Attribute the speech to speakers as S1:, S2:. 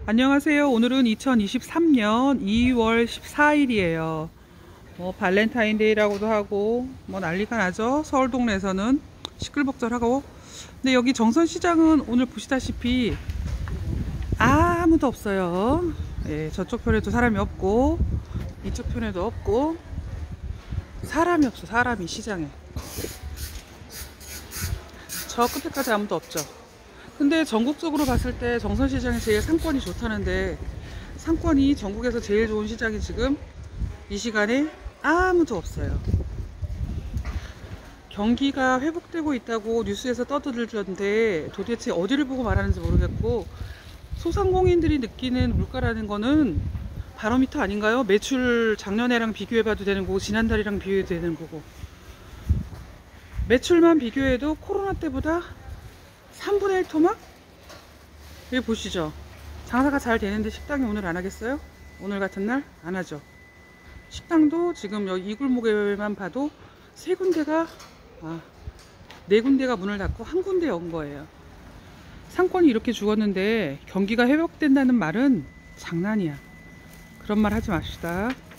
S1: 안녕하세요. 오늘은 2023년 2월 14일이에요. 발렌타인데이라고도 하고 난리가 나죠. 서울 동네에서는 시끌벅적하고. 근데 여기 정선시장은 오늘 보시다시피 아무도 없어요. 예, 저쪽 편에도 사람이 없고 이쪽 편에도 없고 사람이 없어. 사람이 시장에 저 끝에까지 아무도 없죠. 근데 전국적으로 봤을 때 정선시장이 제일 상권이 좋다는데, 상권이 전국에서 제일 좋은 시장이 지금 이 시간에 아무도 없어요. 경기가 회복되고 있다고 뉴스에서 떠들던데 도대체 어디를 보고 말하는지 모르겠고, 소상공인들이 느끼는 물가라는 거는 바로미터 아닌가요? 매출 작년에랑 비교해봐도 되는 거고 지난달이랑 비교해도 되는 거고, 매출만 비교해도 코로나 때보다 3분의 1 토막? 여기 보시죠. 장사가 잘 되는데 식당이 오늘 안 하겠어요? 오늘 같은 날 안 하죠. 식당도 지금 여기 이 골목에만 봐도 세 군데가, 네 군데가 문을 닫고 한 군데 연 거예요. 상권이 이렇게 죽었는데 경기가 회복된다는 말은 장난이야. 그런 말 하지 맙시다.